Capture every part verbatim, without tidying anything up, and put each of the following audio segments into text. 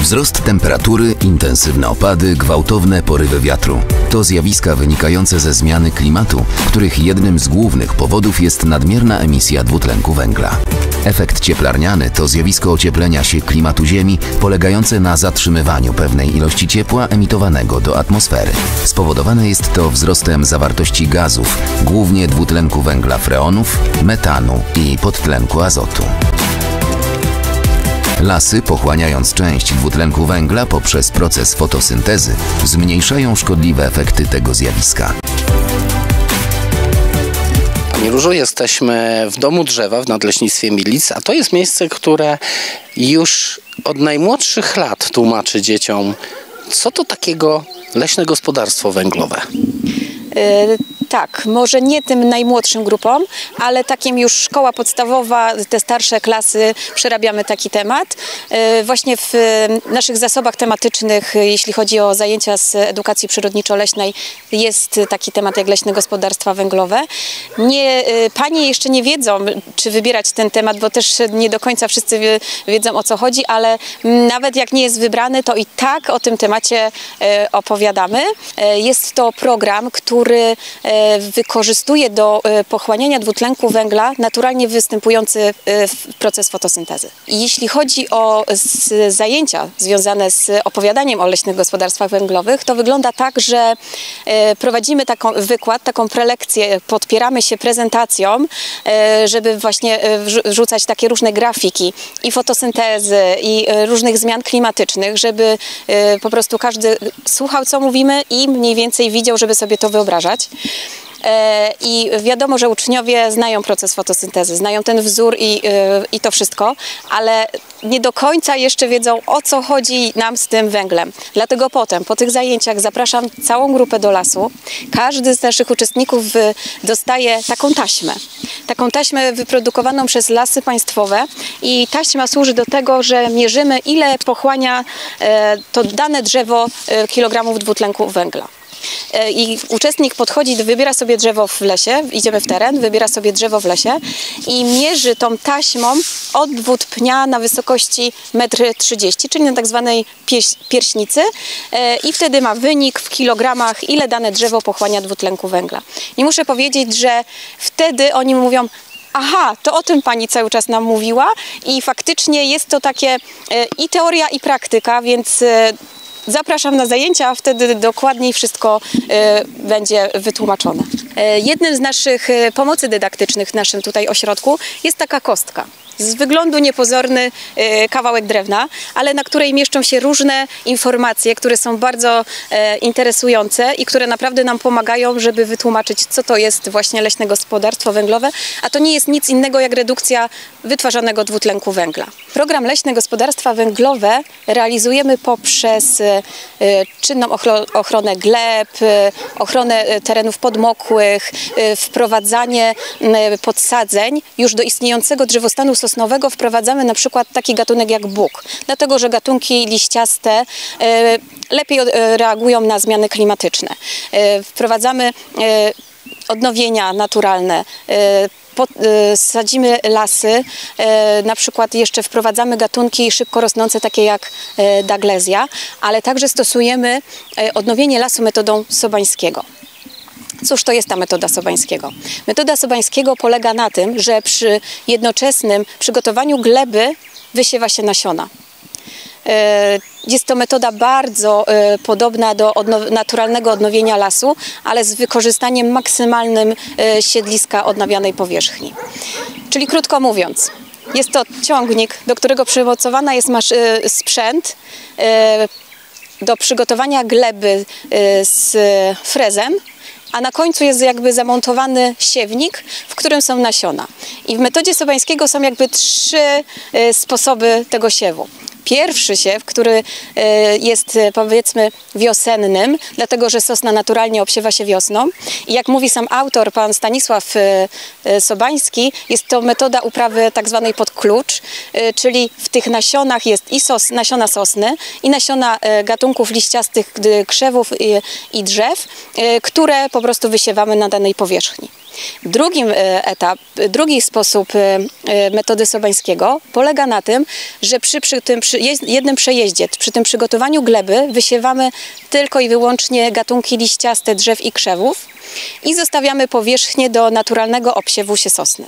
Wzrost temperatury, intensywne opady, gwałtowne porywy wiatru. To zjawiska wynikające ze zmiany klimatu, których jednym z głównych powodów jest nadmierna emisja dwutlenku węgla. Efekt cieplarniany to zjawisko ocieplenia się klimatu Ziemi polegające na zatrzymywaniu pewnej ilości ciepła emitowanego do atmosfery. Spowodowane jest to wzrostem zawartości gazów, głównie dwutlenku węgla freonów, metanu i podtlenku azotu. Lasy, pochłaniając część dwutlenku węgla poprzez proces fotosyntezy, zmniejszają szkodliwe efekty tego zjawiska. Pani Różo, jesteśmy w Domu Drzewa w Nadleśnictwie Milic, a to jest miejsce, które już od najmłodszych lat tłumaczy dzieciom, co to takiego leśne gospodarstwo węglowe. Yy, tak, może nie tym najmłodszym grupom, ale takim już szkoła podstawowa, te starsze klasy przerabiamy taki temat. Yy, właśnie w naszych zasobach tematycznych, jeśli chodzi o zajęcia z edukacji przyrodniczo-leśnej, jest taki temat jak leśne gospodarstwa węglowe. Nie, yy, panie jeszcze nie wiedzą, czy wybierać ten temat, bo też nie do końca wszyscy wie, wiedzą, o co chodzi, ale nawet jak nie jest wybrany, to i tak o tym temacie yy, opowiadamy. Yy, jest to program, który wykorzystuje do pochłaniania dwutlenku węgla naturalnie występujący proces fotosyntezy. Jeśli chodzi o zajęcia związane z opowiadaniem o leśnych gospodarstwach węglowych, to wygląda tak, że prowadzimy taką wykład, taką prelekcję, podpieramy się prezentacją, żeby właśnie wrzucać takie różne grafiki i fotosyntezy, i różnych zmian klimatycznych, żeby po prostu każdy słuchał, co mówimy i mniej więcej widział, żeby sobie to wyobrażać. I wiadomo, że uczniowie znają proces fotosyntezy, znają ten wzór i, i to wszystko, ale nie do końca jeszcze wiedzą, o co chodzi nam z tym węglem. Dlatego potem, po tych zajęciach zapraszam całą grupę do lasu. Każdy z naszych uczestników dostaje taką taśmę. Taką taśmę wyprodukowaną przez Lasy Państwowe i taśma służy do tego, że mierzymy, ile pochłania to dane drzewo kilogramów dwutlenku węgla. I uczestnik podchodzi, wybiera sobie drzewo w lesie, idziemy w teren, wybiera sobie drzewo w lesie i mierzy tą taśmą odwód pnia na wysokości metr trzydzieści, czyli na tak zwanej pierśnicy, i wtedy ma wynik w kilogramach, ile dane drzewo pochłania dwutlenku węgla. I muszę powiedzieć, że wtedy oni mówią: aha, to o tym pani cały czas nam mówiła, i faktycznie jest to takie i teoria, i praktyka, więc zapraszam na zajęcia, a wtedy dokładniej wszystko y, będzie wytłumaczone. Y, jednym z naszych y, pomocy dydaktycznych w naszym tutaj ośrodku jest taka kostka. Z wyglądu niepozorny y, kawałek drewna, ale na której mieszczą się różne informacje, które są bardzo y, interesujące i które naprawdę nam pomagają, żeby wytłumaczyć, co to jest właśnie leśne gospodarstwo węglowe, a to nie jest nic innego jak redukcja wytwarzanego dwutlenku węgla. Program Leśne Gospodarstwa Węglowe realizujemy poprzez y, czynną ochronę gleb, y, ochronę terenów podmokłych, y, wprowadzanie y, podsadzeń już do istniejącego drzewostanu sosnowego. Wprowadzamy na przykład taki gatunek jak bóg, dlatego że gatunki liściaste y, lepiej y, reagują na zmiany klimatyczne. Y, wprowadzamy y, odnowienia naturalne, y, Pod, y, sadzimy lasy, y, na przykład jeszcze wprowadzamy gatunki szybko rosnące, takie jak y, daglezja, ale także stosujemy y, odnowienie lasu metodą Sobańskiego. Cóż to jest ta metoda Sobańskiego? Metoda Sobańskiego polega na tym, że przy jednoczesnym przygotowaniu gleby wysiewa się nasiona. Jest to metoda bardzo podobna do odnow- naturalnego odnowienia lasu, ale z wykorzystaniem maksymalnym siedliska odnawianej powierzchni. Czyli krótko mówiąc, jest to ciągnik, do którego przymocowana jest masz- sprzęt do przygotowania gleby z frezem, a na końcu jest jakby zamontowany siewnik, w którym są nasiona. I w metodzie Sobańskiego są jakby trzy sposoby tego siewu. Pierwszy siew, który jest powiedzmy wiosennym, dlatego że sosna naturalnie obsiewa się wiosną. I jak mówi sam autor, pan Stanisław Sobański, jest to metoda uprawy tak zwanej pod klucz, czyli w tych nasionach jest i sos, nasiona sosny, i nasiona gatunków liściastych krzewów i, i drzew, które po prostu wysiewamy na danej powierzchni. Drugim etap, drugi sposób metody Sobańskiego polega na tym, że przy, przy tym przy przy jednym przejeździe, przy tym przygotowaniu gleby wysiewamy tylko i wyłącznie gatunki liściaste drzew i krzewów i zostawiamy powierzchnię do naturalnego obsiewu się sosny.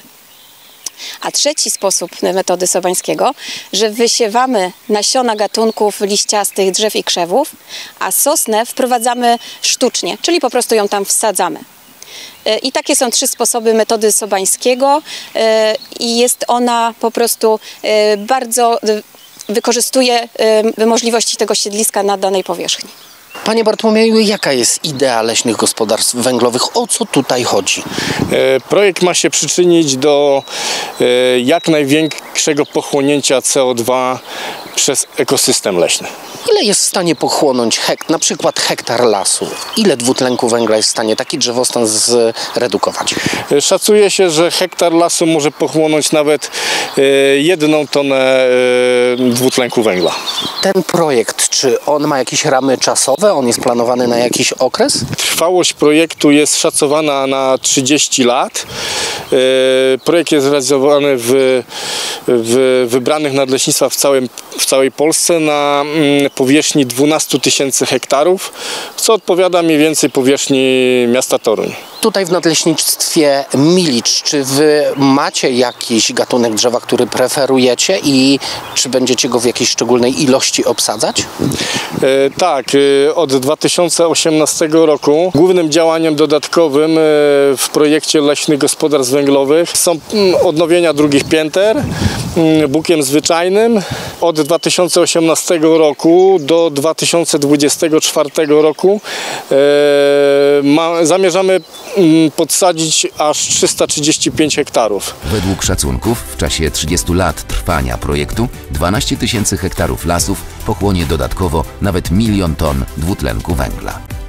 A trzeci sposób metody Sobańskiego, że wysiewamy nasiona gatunków liściastych drzew i krzewów, a sosnę wprowadzamy sztucznie, czyli po prostu ją tam wsadzamy. I takie są trzy sposoby metody Sobańskiego i jest ona po prostu bardzo, wykorzystuje możliwości tego siedliska na danej powierzchni. Panie Bartłomieju, jaka jest idea leśnych gospodarstw węglowych? O co tutaj chodzi? Projekt ma się przyczynić do jak największego pochłonięcia C O dwa przez ekosystem leśny. Ile jest w stanie pochłonąć hekt, na przykład hektar lasu? Ile dwutlenku węgla jest w stanie taki drzewostan zredukować? Szacuje się, że hektar lasu może pochłonąć nawet jedną tonę dwutlenku węgla. Ten projekt, czy on ma jakieś ramy czasowe? On jest planowany na jakiś okres? Trwałość projektu jest szacowana na trzydzieści lat. Projekt jest realizowany w, w wybranych nadleśnictwach w, całym, w całej Polsce na powierzchni dwunastu tysięcy hektarów, co odpowiada mniej więcej powierzchni miasta Toruń. Tutaj w nadleśnictwie Milicz, czy wy macie jakiś gatunek drzewa, który preferujecie i czy będziecie go w jakiejś szczególnej ilości obsadzać? E, tak, e, od dwa tysiące osiemnastego roku głównym działaniem dodatkowym e, w projekcie leśnych gospodarstw węglowych są m, odnowienia drugich pięter m, bukiem zwyczajnym. Od dwa tysiące osiemnastego roku do dwa tysiące dwudziestego czwartego roku e, ma, zamierzamy podsadzić aż trzysta trzydzieści pięć hektarów. Według szacunków w czasie trzydziestu lat trwania projektu dwanaście tysięcy hektarów lasów pochłonie dodatkowo nawet milion ton dwutlenku węgla.